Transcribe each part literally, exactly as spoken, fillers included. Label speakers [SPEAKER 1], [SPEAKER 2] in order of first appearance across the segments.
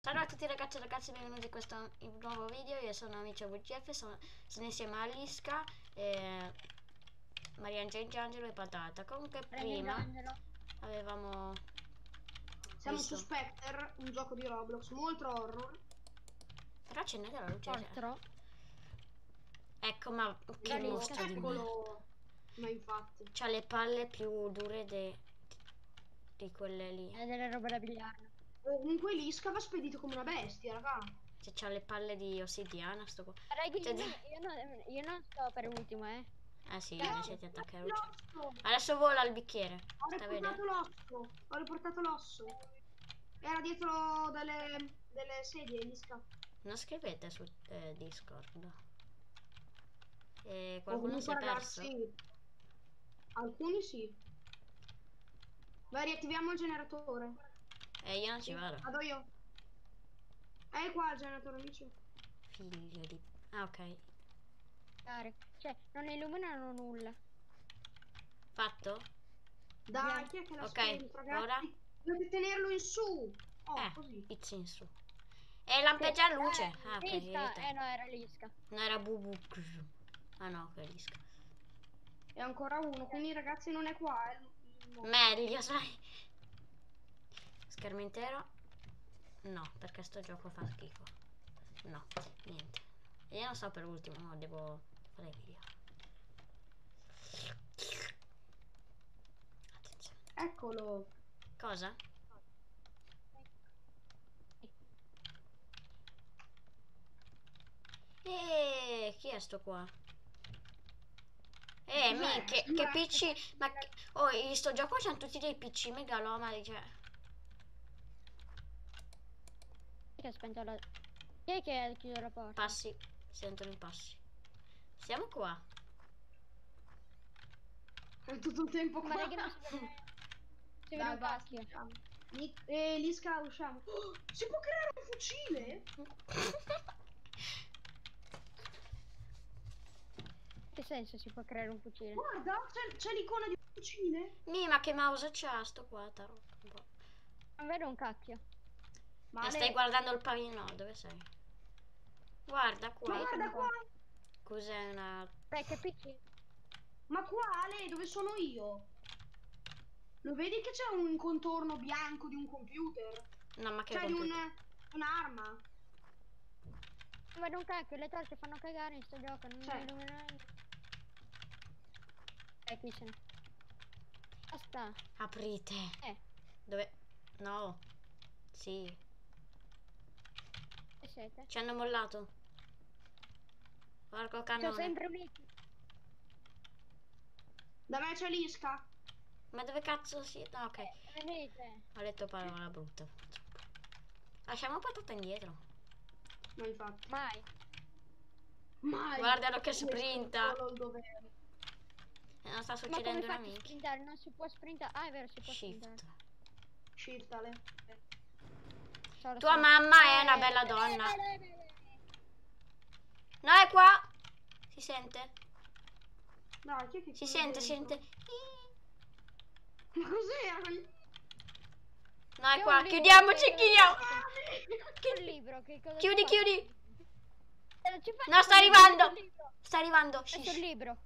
[SPEAKER 1] Ciao a tutti ragazzi e ragazzi, benvenuti in questo nuovo video. Io sono Amici V G F, sono, sono insieme a Liska, e Maria Angelo e Patata. Comunque prima avevamo
[SPEAKER 2] Siamo
[SPEAKER 1] visto...
[SPEAKER 2] su Spectre, un gioco di Roblox molto horror.
[SPEAKER 1] Però accendete la luce.
[SPEAKER 3] Altro.
[SPEAKER 1] Ecco, ma che
[SPEAKER 2] Dai,
[SPEAKER 1] mostro di merda.
[SPEAKER 2] Ma infatti.
[SPEAKER 1] C'ha le palle più dure de... di quelle lì.
[SPEAKER 3] È delle robe da biliardo.
[SPEAKER 2] Comunque Liska va spedito come una bestia, raga.
[SPEAKER 1] Cioè, c'ha le palle di ossidiana sto qua.
[SPEAKER 3] Ragazzi,
[SPEAKER 1] Cioè,
[SPEAKER 3] io, io, non, io non sto per ultimo, eh.
[SPEAKER 1] Eh sì,
[SPEAKER 3] Dai,
[SPEAKER 1] invece ti attacca la luce.
[SPEAKER 2] L'osso!
[SPEAKER 1] Adesso vola il bicchiere.
[SPEAKER 2] Ho
[SPEAKER 1] Sta a
[SPEAKER 2] riportato
[SPEAKER 1] vedere?
[SPEAKER 2] l'osso! Ho riportato l'osso! Era dietro delle, delle sedie, Liska.
[SPEAKER 1] Non scrivete su eh, Discord. E
[SPEAKER 2] O
[SPEAKER 1] qualcuno si
[SPEAKER 2] comunque
[SPEAKER 1] è perso?
[SPEAKER 2] ragazzi, alcuni sì. Vai, riattiviamo il generatore.
[SPEAKER 1] E io non ci vado.
[SPEAKER 2] Vado io. È qua il generatore, amici.
[SPEAKER 1] Figlio di... Ah, ok.
[SPEAKER 3] cioè, non illuminano nulla.
[SPEAKER 1] Fatto?
[SPEAKER 2] Dai, chi è che l'ha
[SPEAKER 1] Ok,
[SPEAKER 2] spento, ragazzi?
[SPEAKER 1] ora?
[SPEAKER 2] Dovete tenerlo in su. Oh,
[SPEAKER 1] Eh,
[SPEAKER 2] così.
[SPEAKER 1] it's in su. E lampeggia a luce.
[SPEAKER 3] Eh,
[SPEAKER 1] Ah, ok,
[SPEAKER 3] Lisca.
[SPEAKER 1] vedi.
[SPEAKER 3] Eh no, era Lisca.
[SPEAKER 1] No, era Bubu. Ah no, ok, Lisca.
[SPEAKER 2] E ancora uno, quindi ragazzi non è qua, è
[SPEAKER 1] Meglio, sai. Schermo intero? No, perché sto gioco fa schifo. No, niente. Io non sto per ultimo, no, devo fare video. Attenzione.
[SPEAKER 2] Eccolo.
[SPEAKER 1] Cosa? Eeeh, chi è sto qua? Eh, mi, che, che P C, ma che, oh, in sto gioco c'hanno tutti dei P C megalomani, cioè.
[SPEAKER 3] Chi è che ha spento la... Chi è che ha chiuso la porta?
[SPEAKER 1] Passi, sentono i passi. Siamo qua.
[SPEAKER 2] È tutto il tempo qua.
[SPEAKER 3] Ma raga, non si vede... Si vede un cacchio.
[SPEAKER 2] E Liska, usciamo. Oh, si può creare un fucile?
[SPEAKER 3] Che senso si può creare un fucile?
[SPEAKER 2] Guarda, c'è l'icona di un fucile.
[SPEAKER 1] Mi, ma che mouse c'ha sto qua, taro.
[SPEAKER 3] Non vedo un cacchio.
[SPEAKER 1] Ma eh, stai guardando il pavino, dove sei? Guarda qua.
[SPEAKER 2] Ma guarda qua.
[SPEAKER 1] Cos'è una...
[SPEAKER 3] Beh, che P C?
[SPEAKER 2] Ma qua, Ale, dove sono io? Lo vedi che c'è un contorno bianco di un computer?
[SPEAKER 1] No, ma che
[SPEAKER 2] cioè
[SPEAKER 1] computer?
[SPEAKER 2] di un... un'arma.
[SPEAKER 3] Non vedo un cacchio, le torce fanno cagare in sto gioco, non
[SPEAKER 2] Cioè.
[SPEAKER 3] mi illuminano. Eh, qui c'è. Basta.
[SPEAKER 1] Aprite.
[SPEAKER 3] Eh.
[SPEAKER 1] Dove? No. Sì.
[SPEAKER 3] Che siete?
[SPEAKER 1] Ci hanno mollato. Porco cannone.
[SPEAKER 3] C'ho sempre uniti.
[SPEAKER 2] Da me c'è Liska.
[SPEAKER 1] Ma dove cazzo si... No, ok.
[SPEAKER 3] Eh, venite.
[SPEAKER 1] Ho letto parola brutta. Lasciamo Patata indietro.
[SPEAKER 2] No, infatti.
[SPEAKER 3] Mai.
[SPEAKER 2] Mai.
[SPEAKER 1] Guardalo che sprinta.
[SPEAKER 2] Solo il dovere.
[SPEAKER 1] Eh, non sta
[SPEAKER 3] Ma
[SPEAKER 1] succedendo
[SPEAKER 3] come
[SPEAKER 1] una
[SPEAKER 3] faccio a
[SPEAKER 1] minchia.
[SPEAKER 3] sprintare? Non si può sprintare. Ah, è vero, si può
[SPEAKER 1] Shift.
[SPEAKER 3] sprintare.
[SPEAKER 2] Shift, Ale.
[SPEAKER 3] Ciao,
[SPEAKER 1] Tua
[SPEAKER 3] ciao.
[SPEAKER 1] mamma è
[SPEAKER 3] Eh,
[SPEAKER 1] una bella
[SPEAKER 3] eh,
[SPEAKER 1] donna.
[SPEAKER 3] eh, eh, eh.
[SPEAKER 1] No, è qua. Si sente?
[SPEAKER 2] Dai, chi è che
[SPEAKER 1] Si
[SPEAKER 2] chiude
[SPEAKER 1] sente, si
[SPEAKER 2] dentro?
[SPEAKER 1] sente.
[SPEAKER 2] Ma cos'era?
[SPEAKER 1] No, è
[SPEAKER 3] C'è
[SPEAKER 1] qua.
[SPEAKER 3] un libro
[SPEAKER 1] Chiudiamoci,
[SPEAKER 3] che-
[SPEAKER 1] chiudiamo.
[SPEAKER 3] C'è un libro, che cosa
[SPEAKER 1] Chiudi,
[SPEAKER 3] ci fa?
[SPEAKER 1] chiudi.
[SPEAKER 3] Eh, non ci fa-
[SPEAKER 1] No, sta
[SPEAKER 3] C'è
[SPEAKER 1] arrivando.
[SPEAKER 3] un libro.
[SPEAKER 1] Sta arrivando.
[SPEAKER 3] Ho messo il
[SPEAKER 1] Shish.
[SPEAKER 3] libro.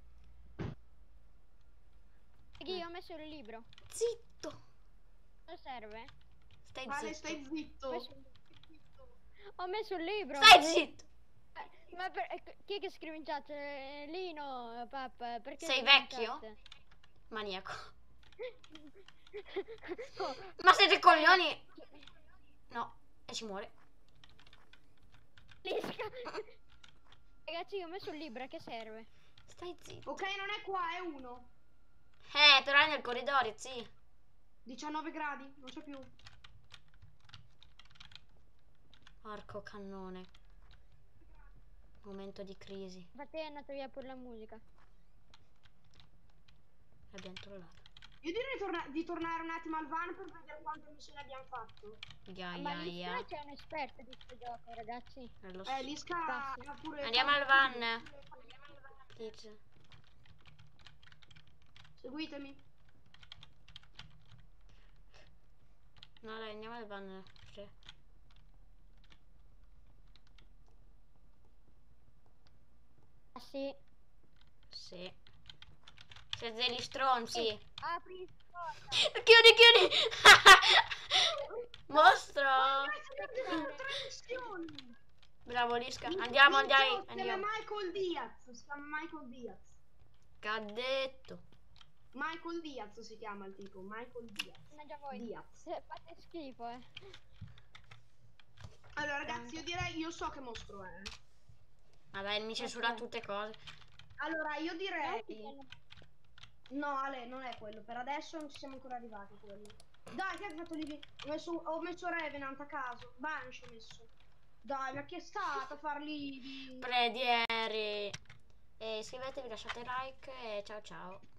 [SPEAKER 3] Io ho messo il libro.
[SPEAKER 1] Zitto.
[SPEAKER 3] Cosa serve?
[SPEAKER 1] Stai
[SPEAKER 2] Ale,
[SPEAKER 1] zitto.
[SPEAKER 2] stai
[SPEAKER 3] Ho
[SPEAKER 2] zitto.
[SPEAKER 3] messo, ho messo il libro.
[SPEAKER 1] Stai zitto.
[SPEAKER 3] Eh, Ma per, eh, chi è che scrive in chat? Eh, Lino, papà, perché
[SPEAKER 1] Sei
[SPEAKER 3] scrivi in
[SPEAKER 1] vecchio?
[SPEAKER 3] chat?
[SPEAKER 1] Maniaco.
[SPEAKER 3] Oh,
[SPEAKER 1] Ma siete coglioni? No. E ci muore.
[SPEAKER 3] Lisca. Ragazzi, io ho messo il libro, a che serve?
[SPEAKER 1] Stai zitto.
[SPEAKER 2] Ok, non è qua, è uno.
[SPEAKER 1] Eh, però è nel corridoio, sì.
[SPEAKER 2] diciannove gradi, non c'è più.
[SPEAKER 1] Porco cannone. Momento di crisi.
[SPEAKER 3] Infatti è andata via pure la musica.
[SPEAKER 1] Abbiamo trovato.
[SPEAKER 2] Io direi torna di tornare un attimo al van per vedere quante missioni abbiamo fatto.
[SPEAKER 1] Ya,
[SPEAKER 3] Ma
[SPEAKER 1] ya, ya.
[SPEAKER 3] Lisca c'è un esperto di questo gioco, ragazzi.
[SPEAKER 1] Eh, lo
[SPEAKER 2] Eh,
[SPEAKER 1] so.
[SPEAKER 2] Liska
[SPEAKER 3] Passi.
[SPEAKER 2] ha pure...
[SPEAKER 1] Andiamo al van. Dice.
[SPEAKER 2] Seguitemi.
[SPEAKER 1] No, dai, andiamo al van. Cioè.
[SPEAKER 3] sì.
[SPEAKER 1] Sì. Siete degli stronzi.
[SPEAKER 3] Eh, apri il porta.
[SPEAKER 1] Chiudi, chiudi. Mostro.
[SPEAKER 2] Ragazzi, abbiamo giocato tre missioni.
[SPEAKER 1] Bravo Lisca. Andiamo, andiamo,
[SPEAKER 2] Si chiama
[SPEAKER 1] andiamo.
[SPEAKER 2] Michael Diaz. Si chiama Michael Diaz.
[SPEAKER 1] Che ha detto?
[SPEAKER 2] Michael Diaz si chiama il tipo. Michael Diaz.
[SPEAKER 3] Mannaggia voi.
[SPEAKER 2] Diaz.
[SPEAKER 3] Eh, Fate schifo, eh.
[SPEAKER 2] Allora ragazzi, io direi, io so che mostro è.
[SPEAKER 1] Vabbè, mi censura
[SPEAKER 3] Ok.
[SPEAKER 1] tutte cose.
[SPEAKER 2] Allora io
[SPEAKER 3] Non
[SPEAKER 2] direi...
[SPEAKER 3] ti fanno-
[SPEAKER 2] No Ale, non è quello. Per adesso non ci siamo ancora arrivati a quello. Dai, che hai fatto lì? Ho messo, ho messo Revenant a caso. Banshee ho messo. Dai, ma chi è stato a farli di...
[SPEAKER 1] Predieri. E iscrivetevi, lasciate like e ciao ciao.